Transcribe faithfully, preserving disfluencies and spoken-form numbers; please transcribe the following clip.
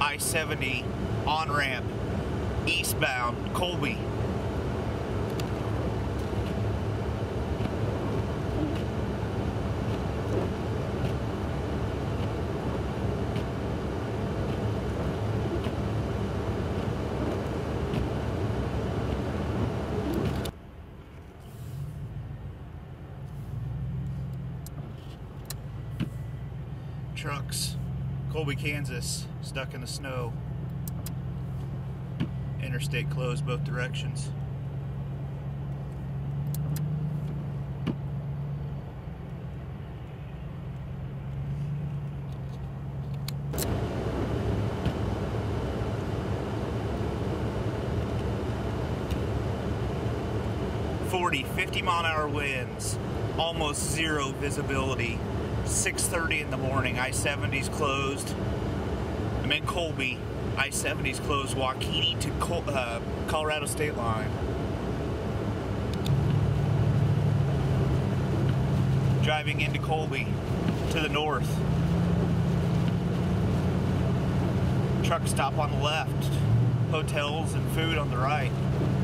I seventy on-ramp, eastbound, Colby. Trucks, Colby, Kansas, stuck in the snow. Interstate closed both directions. forty, fifty mile an hour winds, almost zero visibility. six thirty in the morning, I seventy's closed. I'm in Colby. I seventy's closed, Waukene to Col uh, Colorado state line. Driving into Colby to the north. Truck stop on the left. Hotels and food on the right.